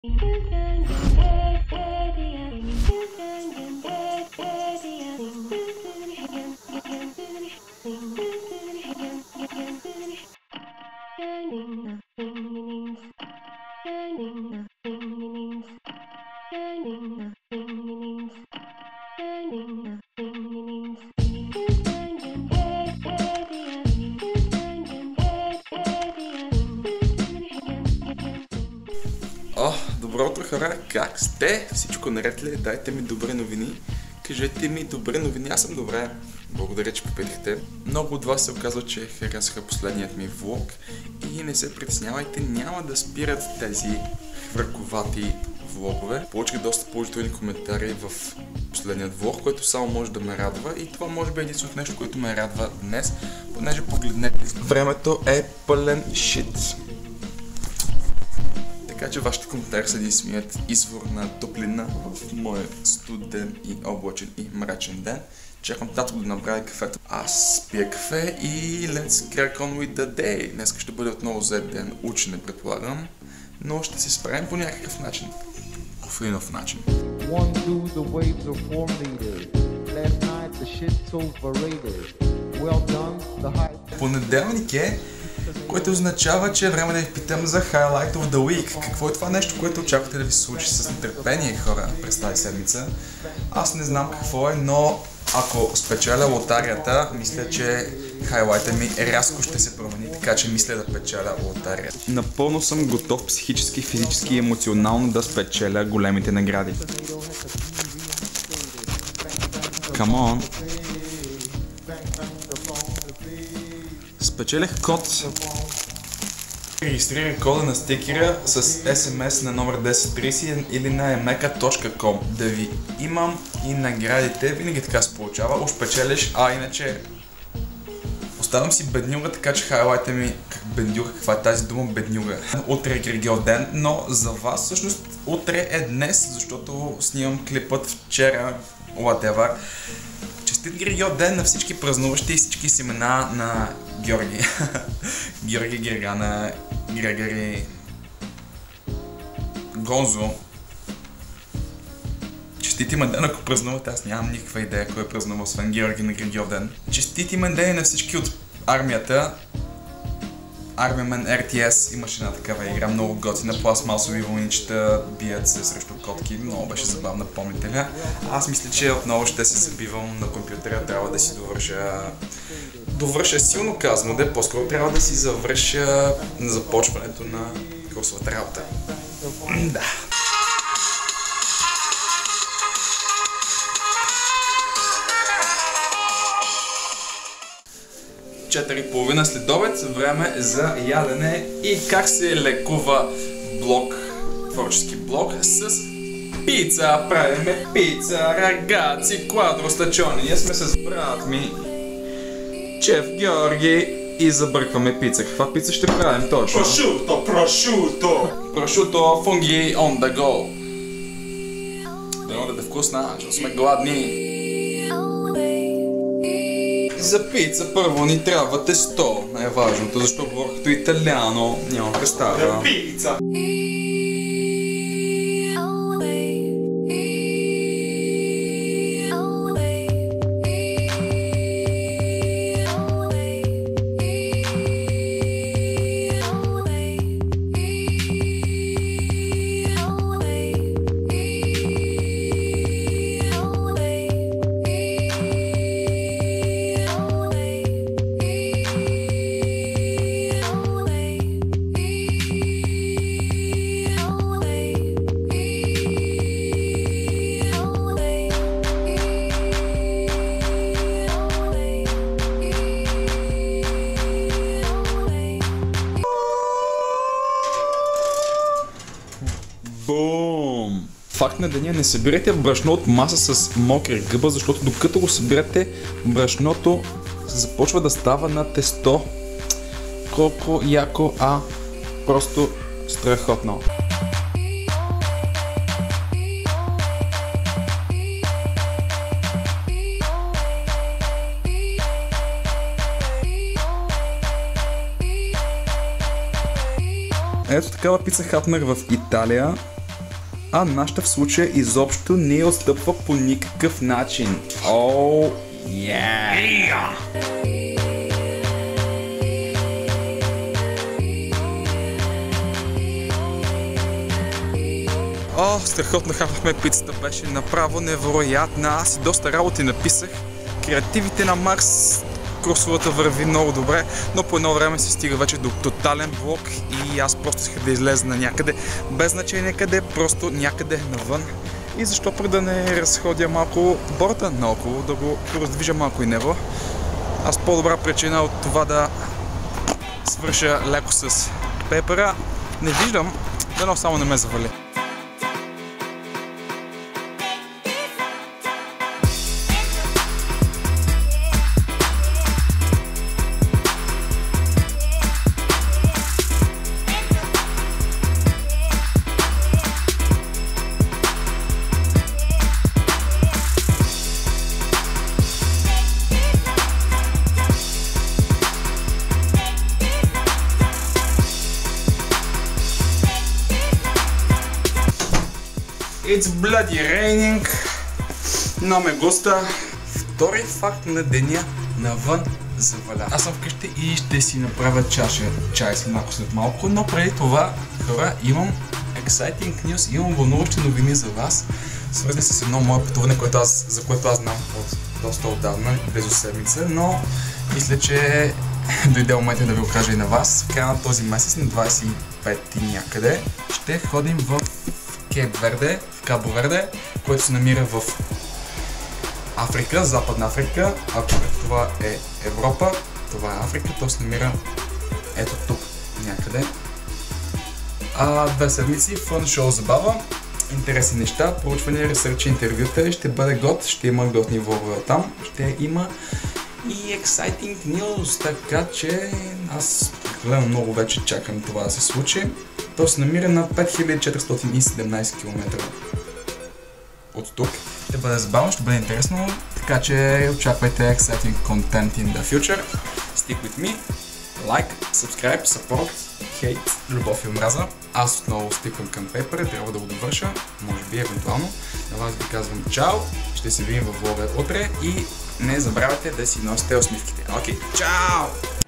Добро утро, хора! Как сте? Всичко наред ли? Дайте ми добри новини. Кажете ми добри новини. Аз съм добре. Благодаря, че попитахте. Много от вас се оказва, че харесаха последният ми влог и не се притеснявайте, няма да спират тези хвърковати влогове. Получих доста положителни коментари в последният влог, което само може да ме радва и това може би е единственото нещо, което ме радва днес, понеже погледнете. Времето е пълен шит. Така че вашите коментари са единственият извор на топлина в моя студен и облачен и мрачен ден. Чакам татко да направи кафето. Аз пия кафе и let's crack on with the day. Днес ще бъде отново зет ден, учене предполагам, но ще се справим по някакъв начин. Кофеинов начин. Понеделник е, което означава, че е време да ви питам за Highlight of the Week. Какво е това нещо, което очаквате да ви се случи с нетърпение, хора, през тази седмица? Аз не знам какво е, но ако спечеля лотарията, мисля, че хайлайта ми рязко ще се промени, така че мисля да печеля лотарията. Напълно съм готов психически, физически и емоционално да спечеля големите награди. Come on! Спечелих код. Регистрирах кода на стикера с SMS на номер 1030 или на emeka.com. Да ви имам и наградите. Винаги така се получава. Уж печелиш, а иначе оставам си беднюга, така че хайлайта ми как беднюга. Каква е тази дума беднюга? Утре е Григел ден, но за вас всъщност утре е днес, защото снимам клипът вчера, whatever. Честит Григел ден на всички празнуващи и всички семена на Георги. Георги, Гергана, Грегори, Гонзо. Честит има ден, ако празнувате, аз нямам никаква идея кой е празнувал, освен Георги на Григел ден. Честит има ден на всички от армията. Армиямен RTS имаше една такава игра, много готина, пластмасови войничета бият се срещу котки, много беше забавна, помните ли? Аз мисля, че отново ще се забивам на компютъра, трябва да си довърша силно казано, де по-скоро трябва да си завърша на започването на курсовата работа. Да. 4:30 след обед, време за ядене и как се лекува блог, творчески блог с пица. Правиме пица, рагаци, квадро стачони. Ние сме с брат ми, шеф Георги, и забъркваме пица. Каква пица ще правим точно? Прошуто, фунги on the go. Дано да е вкусна, защото сме гладни. За пица първо ни трябва тесто, най-важното, защото говоря като италяно, няма представа. Пица! Бум! Факт на деня: не събирайте брашно от маса с мокра гъба, защото докато го събирате, брашното започва да става на тесто. Колко яко, просто страхотно. Ето такава пица хапнах в Италия. а нашата в случая изобщо не отстъпва по никакъв начин. Оу, yeah! О, страхотно хапнахме пицата, беше направо невероятна. Аз и доста работи написах. Креативите на Марс, курсовата върви много добре, но по едно време се стига вече до тотален блок и аз просто исках да излеза на някъде, без значение къде, просто някъде навън. И защо пък да не разходя малко борда наоколо, да го раздвижа малко и него. Аз по-добра причина от това да свърша леко с пепера не виждам, дано само не ме завали. It's bloody raining, но ме густа. Втори факт на деня, навън заваля. Аз съм вкъщи и ще си направя чаша чай след малко, но преди това, хора, имам exciting news, имам вълнуващи новини за вас, свързани с едно мое пътуване, за което аз знам от доста отдавна, близо седмица, но мисля, че дойде момента да ви го кажа и на вас. В края на този месец, на 25-ти някъде, ще ходим в Кейп Верде, в Кабо Верде, което се намира в Африка, Западна Африка. Ако това е Европа, това е Африка, то се намира ето тук някъде. 2 седмици, фън, шоу, забава, интересни неща, проучвания, ресърчи, интервюта, ще бъде год, ще има готни влогове там, ще има и exciting news, така че аз прекалено много вече чакам това да се случи. То се намира на 5417 км от тук. Ще бъде забавно, ще бъде интересно, така че очаквайте exciting content in the future. Stick with me, like, subscribe, support, hate, любов и омраза. Аз отново стиквам към пепера, трябва да го довърша, може би евентуално. На вас ви казвам чао, ще се видим във влога утре и не забравяйте да си носите усмивките. Окей, чао!